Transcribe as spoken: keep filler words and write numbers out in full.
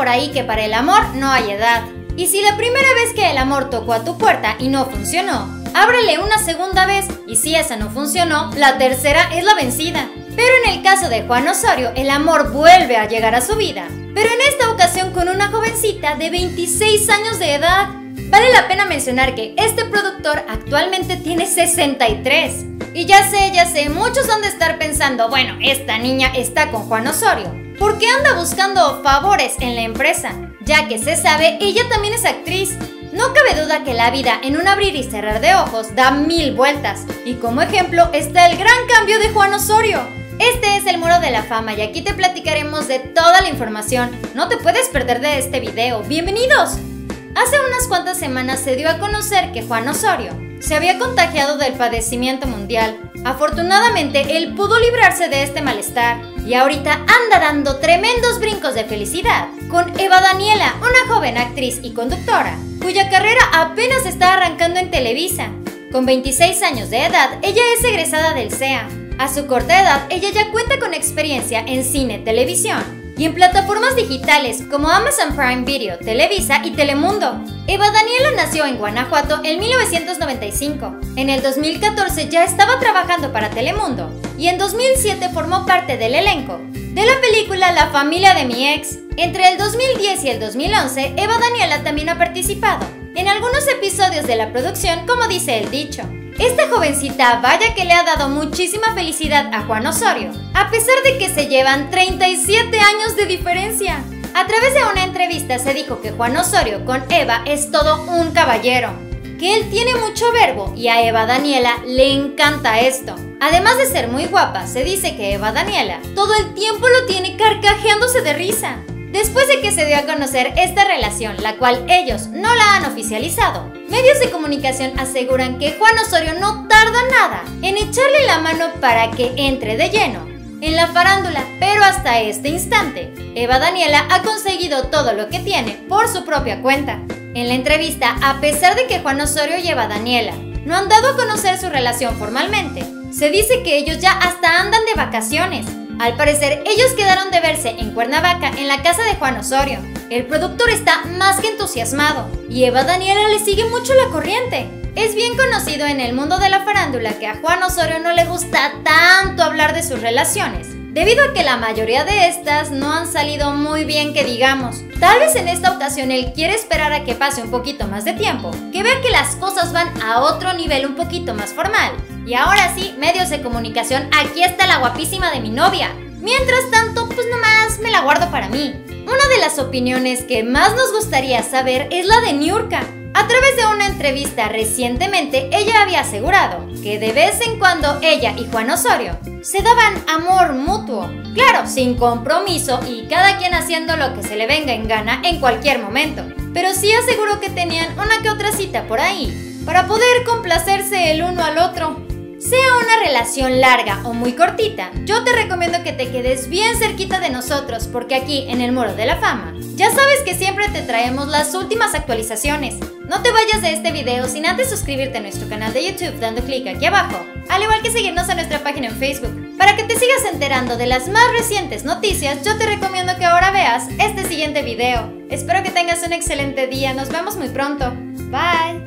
por ahí que para el amor no hay edad. Y si la primera vez que el amor tocó a tu puerta y no funcionó, ábrele una segunda vez y si esa no funcionó, la tercera es la vencida. Pero en el caso de Juan Osorio, el amor vuelve a llegar a su vida, pero en esta ocasión con una jovencita de veintiséis años de edad. Vale la pena mencionar que este productor actualmente tiene sesenta y tres. Y ya sé, ya sé, muchos han de estar pensando, bueno, esta niña está con Juan Osorio, porque anda buscando favores en la empresa, ya que se sabe, ella también es actriz. No cabe duda que la vida en un abrir y cerrar de ojos da mil vueltas, y como ejemplo está el gran cambio de Juan Osorio. Este es el Muro de la Fama y aquí te platicaremos de toda la información. No te puedes perder de este video. ¡Bienvenidos! Hace unas cuantas semanas se dio a conocer que Juan Osorio se había contagiado del padecimiento mundial. Afortunadamente, él pudo librarse de este malestar y ahorita anda dando tremendos brincos de felicidad con Eva Daniela, una joven actriz y conductora, cuya carrera apenas está arrancando en Televisa. Con veintiséis años de edad, ella es egresada del C E A. A su corta edad, ella ya cuenta con experiencia en cine, televisión y en plataformas digitales como Amazon Prime Video, Televisa y Telemundo. Eva Daniela nació en Guanajuato en mil novecientos noventa y cinco. En el dos mil catorce ya estaba trabajando para Telemundo y en dos mil siete formó parte del elenco de la película La familia de mi ex. Entre el dos mil diez y el dos mil once, Eva Daniela también ha participado en algunos episodios de la producción, como dice el dicho. Esta jovencita vaya que le ha dado muchísima felicidad a Juan Osorio, a pesar de que se llevan treinta y siete años de diferencia. A través de una entrevista se dijo que Juan Osorio con Eva es todo un caballero, que él tiene mucho verbo y a Eva Daniela le encanta esto. Además de ser muy guapa, se dice que Eva Daniela todo el tiempo lo tiene carcajeándose de risa. Después de que se dio a conocer esta relación, la cual ellos no la han oficializado, medios de comunicación aseguran que Juan Osorio no tarda nada en echarle la mano para que entre de lleno en la farándula, pero hasta este instante, Eva Daniela ha conseguido todo lo que tiene por su propia cuenta. En la entrevista, a pesar de que Juan Osorio y Eva Daniela no han dado a conocer su relación formalmente, se dice que ellos ya hasta andan de vacaciones. Al parecer, ellos quedaron de verse en Cuernavaca en la casa de Juan Osorio. El productor está más que entusiasmado y Eva Daniela le sigue mucho la corriente. Es bien conocido en el mundo de la farándula que a Juan Osorio no le gusta tanto hablar de sus relaciones, debido a que la mayoría de estas no han salido muy bien que digamos. Tal vez en esta ocasión él quiere esperar a que pase un poquito más de tiempo, que vea que las cosas van a otro nivel un poquito más formal. Y ahora sí, medios de comunicación, aquí está la guapísima de mi novia. Mientras tanto, pues nomás me la guardo para mí. Una de las opiniones que más nos gustaría saber es la de Niurka. A través de una entrevista recientemente, ella había asegurado que de vez en cuando ella y Juan Osorio se daban amor mutuo. Claro, sin compromiso y cada quien haciendo lo que se le venga en gana en cualquier momento. Pero sí aseguró que tenían una que otra cita por ahí para poder complacerse el uno al otro. Sea una relación larga o muy cortita, yo te recomiendo que te quedes bien cerquita de nosotros porque aquí en el Muro de la Fama ya sabes que siempre te traemos las últimas actualizaciones. No te vayas de este video sin antes suscribirte a nuestro canal de YouTube dando clic aquí abajo, al igual que seguirnos en nuestra página en Facebook. Para que te sigas enterando de las más recientes noticias, yo te recomiendo que ahora veas este siguiente video. Espero que tengas un excelente día, nos vemos muy pronto. Bye.